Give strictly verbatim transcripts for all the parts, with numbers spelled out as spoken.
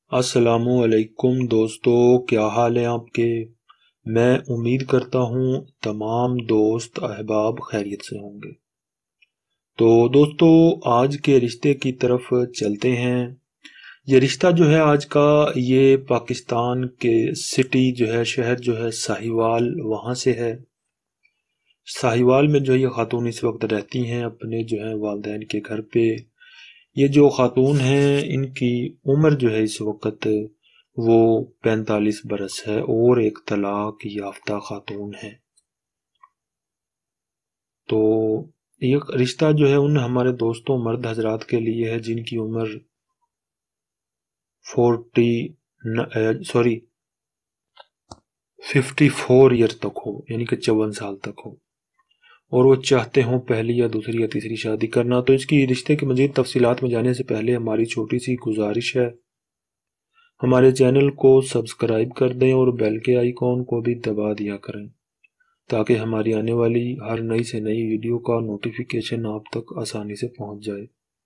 السلام علیکم دوستو، کیا حال ہے آپ کے؟ میں امید کرتا ہوں تمام دوست احباب خیریت سے ہوں گے۔ تو دوستو، آج کے رشتے کی طرف چلتے ہیں۔ یہ رشتہ جو ہے آج کا، یہ پاکستان کے سٹی جو ہے، شہر جو ہے ساہیوال، وہاں سے ہے۔ ساہیوال میں جو ہے یہ خاتون اس وقت رہتی ہیں اپنے جو ہے والدین کے گھر پہ۔ یہ جو خاتون ہیں ان کی عمر جو ہے اس وقت وہ پینتالیس برس ہے اور ایک طلاق یافتہ خاتون ہے۔ تو یہ رشتہ جو ہے ان ہمارے دوستوں مرد حضرات کے لیے ہے جن کی عمر forty sorry fifty four year تک ہو، یعنی کہ چون سال تک ہو، اور وہ چاہتے ہوں پہلی یا دوسری یا تیسری شادی کرنا۔ تو اس کی رشتے کی مزید تفصیلات میں جانے سے پہلے ہماری چھوٹی سی گزارش ہے، ہمارے چینل کو سبسکرائب کر دیں اور بیل کے آئیکن کو بھی دبا دیا کریں تاکہ ہماری آنے والی ہر نئی سے نئی ویڈیو کا نوٹیفیکیشن آپ تک آسانی سے پہنچ جائے۔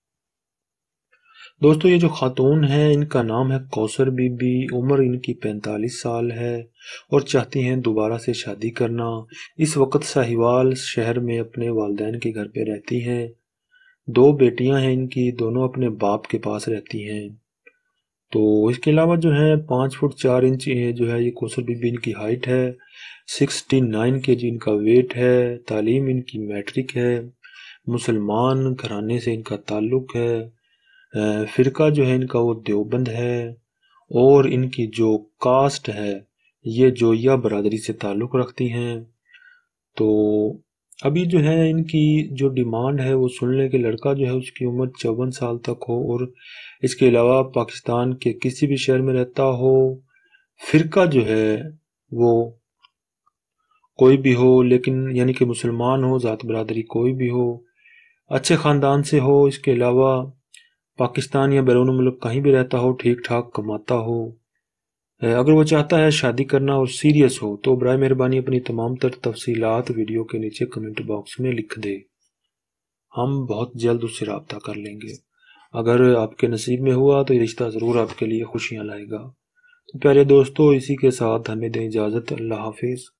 دوستو، یہ جو خاتون ہیں ان کا نام ہے کوثر بی بی، عمر ان کی پینتالیس سال ہے اور چاہتی ہیں دوبارہ سے شادی کرنا۔ اس وقت ساہیوال شہر میں اپنے والدین کے گھر پہ رہتی ہیں۔ دو بیٹیاں ہیں ان کی، دونوں اپنے باپ کے پاس رہتی ہیں۔ تو اس کے علاوہ جو ہے پانچ فٹ چار انچ جو ہے یہ کوثر بی بی ان کی ہائٹ ہے، سکسٹی نائن کے جی ان کا ویٹ ہے، تعلیم ان کی میٹرک ہے، مسلمان گھرانے سے ان کا تعلق ہے، فرقہ جو ہے ان کا وہ دیوبند ہے، اور ان کی جو کاسٹ ہے یہ جوئیہ برادری سے تعلق رکھتی ہیں۔ تو ابھی جو ہے ان کی جو ڈیمانڈ ہے وہ سن لیں کہ لڑکا جو ہے اس کی عمر چون سال تک ہو اور اس کے علاوہ پاکستان کے کسی بھی شہر میں رہتا ہو، فرقہ جو ہے وہ کوئی بھی ہو، لیکن یعنی کہ مسلمان ہو، ذات برادری کوئی بھی ہو، اچھے خاندان سے ہو، اس کے علاوہ پاکستان یا بیرون ملک کہیں بھی رہتا ہو، ٹھیک ٹھاک کماتا ہو۔ اگر وہ چاہتا ہے شادی کرنا اور سیریس ہو تو برائے مہربانی اپنی تمام تر تفصیلات ویڈیو کے نیچے کمنٹ باکس میں لکھ دے، ہم بہت جلد اس سے رابطہ کر لیں گے۔ اگر آپ کے نصیب میں ہوا تو یہ رشتہ ضرور آپ کے لیے خوشیاں لائے گا۔ تو پیارے دوستو، اسی کے ساتھ ہمیں دیں اجازت، اللہ حافظ۔